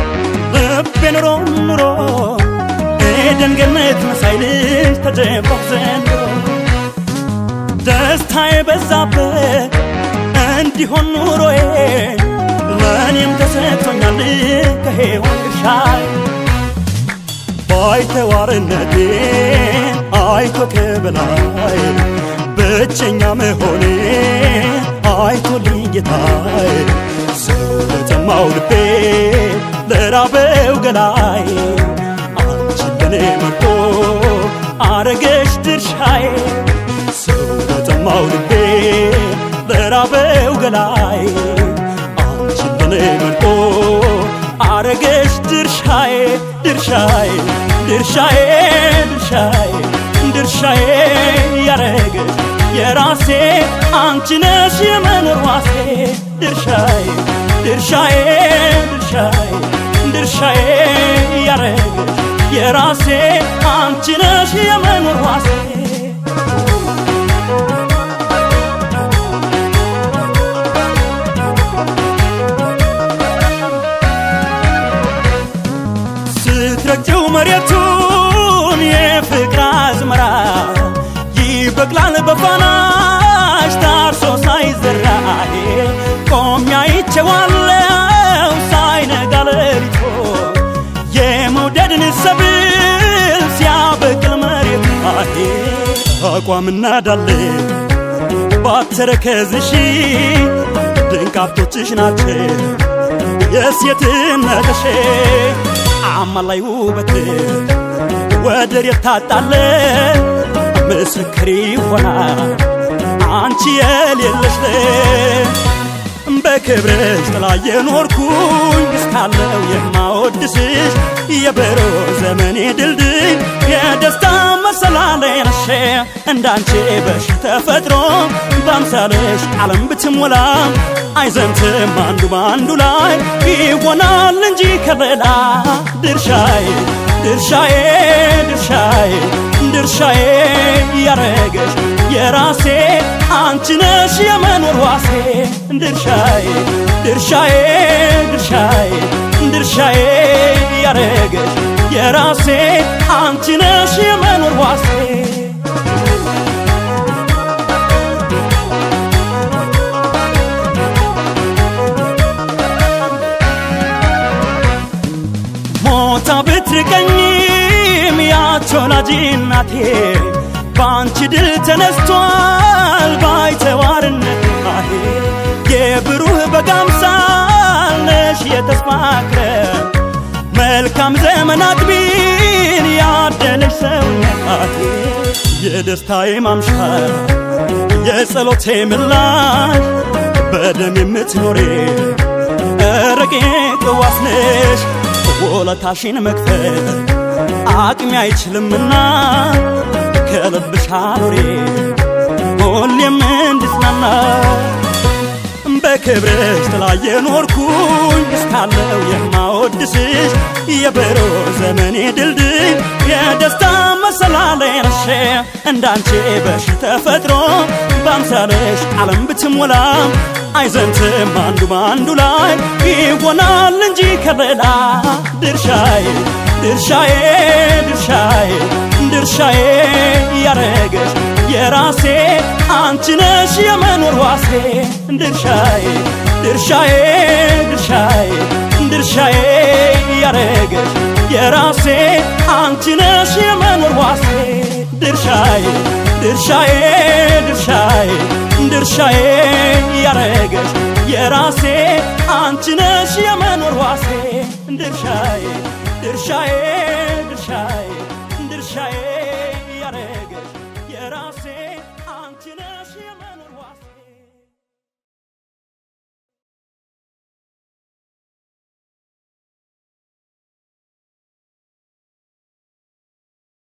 ልቤን ኑሮ ኤደን ገነት መሳይልሽ ተደብቆ ዘንድሮ ደስታዬ በዛበት እንዲሆን ኑሮዬ ለኔም ተሰጥቶኛል ከሄዋን ግርሻዬ ባይተዋርነቴ አይቶ ከበላይ ብቸኛ መሆኔ አይቶልኝ ጌታዬ ስለጠማው ልቤ ለራበው ገላዬ አንቺን ለኔ መርጦ አረገሽ ድርሻዬ ስለጠማው ልቤ ለራበው ገላዬ አንቺን ለኔ መርጦ አረገሽ ድርሻዬ ድርሻዬ ድርሻዬ ድርሻዬ ድርሻዬ ያረገሽ የራሴ አንቺ ነሽ የመኖር ዋሴ ድርሻዬ ድርሻዬ ድርሻዬ ድርሻዬ ያረገሽ የራሴ አንቺ ነሽ የመኖር ዋሴ ስትረግጪው መሬቱን የፍቅር አዝመራ ይበቅላል በፋናሽ ታርሶ ሳይዘራ ቆሜ አይቼዋለሁ ሳይነጋ ሌሊቱ የመውደድን ሰብል ሲያበቅል መሬቱ አቋምና ዳሌ ባተረከዝሽ ድንቅ ሀብቶችሽ ናቸው የሴትነትሽ አማላይ ውበት ወደር የታጣለ ምስክር ይሆናል አንቺ የሌለሽ በክብርሽ ጥላ የኖርኩኝ እስካለው የማወድስሽ የበሮ ዘመኔ ድልድይ የደስታ መሰላሌ ነሽ እንዳንቺ በሽ ተፈጥሮ በአምሳልሽ ዓለም ብትሞላ አይዘምትም አንዱ ባንዱ ላይ ይሆናል እንጂ ከበላ ድርሻዬ ድርሻዬ ድርሻዬ ድርሻዬ ያረገሽ የራሴ አንቺ ነሽ የመኖር ዋሴ ድርሻዬ ድርሻዬ ድርሻዬ ድርሻዬ ያረገሽ የራሴ አንቺ ነሽ የመኖር ዋሴ ሞታ ብትርቀኝም ያቾላጅ እናቴ ባንቺ ድል ተነስቷል ባይተዋርነት የብሩህ በጋምሳል ነሽ የተስፋ ክረም መልካም ዘመን አግቢን ያደለሽ ሰውነቴ የደስታዬ ማምሻ የጸሎቴ ምላሽ በደም የምትኖሪ ረቂቅ ዋስ ነሽ ወለታሽን መክፈል አቅሜ አይችልምና ከልብሽ አኑሪ ሁሌም እንድትናና በክብርሽ ጥላ የኖርኩኝ እስካለው የማወድስሽ የበሮ ዘመኔ ድልድይ የደስታ መሰላሌ ነሽ እንዳንቺ በሽ ተፈጥሮ በአምሳልሽ ዓለም ብትሞላ አይዘምትም አንዱ ባንዱ ላይ ይሆናል እንጂ ከበላ ድርሻዬ ድርሻዬ ድርሻዬ ድርሻዬ ያረገሽ የራሴ አንቺ ነሽ የመኖር ዋሴ ድርሻዬ ድርሻዬ ድርሻዬ ድርሻዬ ያረገሽ የራሴ አንቺ ነሽ የመኖር ዋሴ ድርሻዬ ድርሻዬ ድርሻዬ ድርሻዬ ያረገሽ የራሴ አንቺ ነሽ የመኖር ዋሴ ድርሻዬ ድርሻዬ